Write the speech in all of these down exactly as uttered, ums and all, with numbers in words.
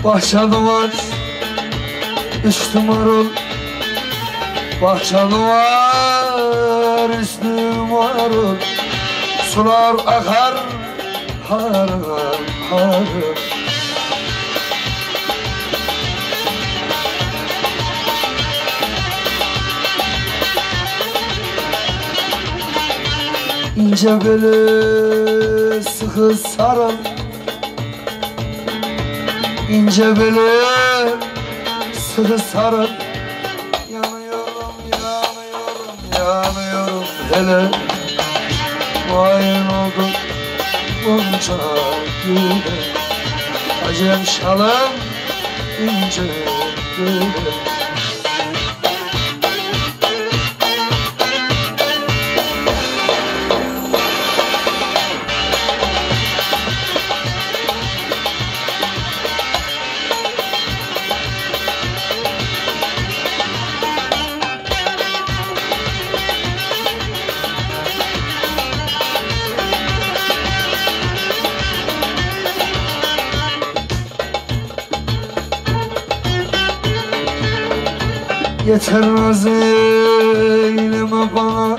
Bahçeli var, üstü marul. Bahçeli var, üstü marul. Sular akar harım harım. İnce beli sıkı sarıl. İnce beli sıkı sarıl. Yanıyorum, yanıyorum, yanıyorum hele. Vayın oldum bunca güle. Acem şalım ince güle. Yeter naz eyleme bana,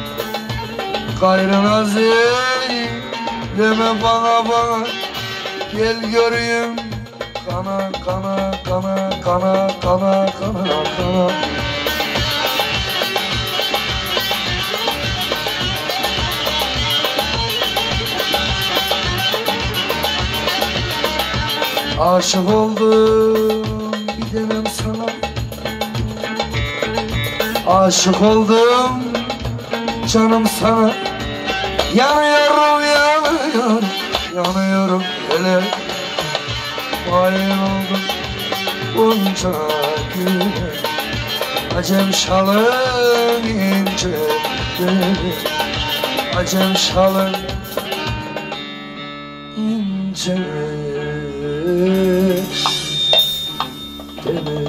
gayrı naz eyleme bana bana. Gel göreyim kana kana kana kana kana kana kana. Aşık oldum bir denem sana. Aşık oldum canım sana. Yanıyorum, yanıyorum, yanıyorum hele. Vayın oldum bunca güle. Acem şalın ince beli. Acem şalın ince beli.